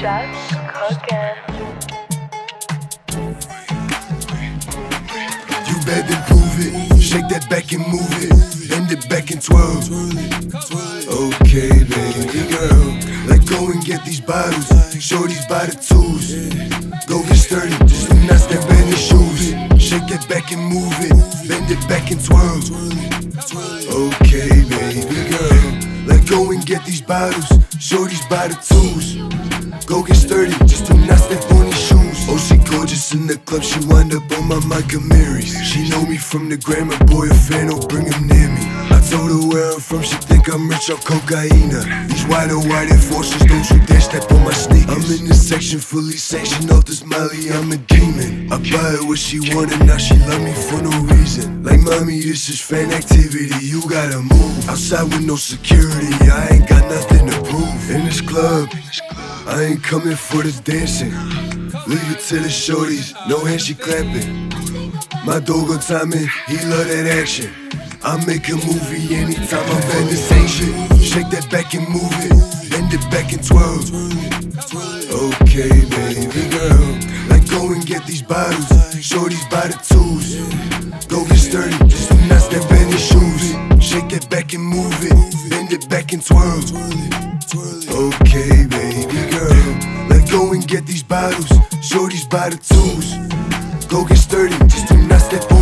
That's cooking. You better prove it. Shake that back and move it. Bend it back and twirl. Okay, baby girl, let's go and get these bottles. Shorties by the tools. Go get sturdy, just do not step in the shoes. Shake that back and move it. Bend it back and twirl. Okay, baby girl, let's go and get these bottles. Shorties by the tools. Go get sturdy, just do not step on these shoes. Oh, she gorgeous in the club, she wind up on my Micah Marys. She know me from the grammar, boy, a fan, don't bring him near me. I told her where I'm from, she think I'm rich on cocaine. These white enforcers, don't you dare step on my sneakers. I'm in this section fully sanctioned off this Molly, I'm a demon. I buy her what she wanted, now she love me for no reason. Like, mommy, this is fan activity, you gotta move. Outside with no security, I ain't got nothing to prove. In this club, I ain't coming for the dancing. Leave it to the shorties, no handshake clapping. My dog on timing, he love that action. I make a movie anytime I'm at this ain't shit. Shake that back and move it, bend it back and twirl. Okay, baby girl, let's go and get these bottles. Shorties by the tools. Go get sturdy, just do not step in the shoes. Shake that back and move it, bend it back and twirl. Okay, baby girl, let's go and get these bottles. Shorties by the tools. Go get sturdy, just do not step on